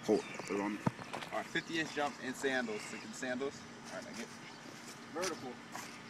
Hold. Alright, 50-inch jump in sandals. Sticking sandals. Alright, I get vertical.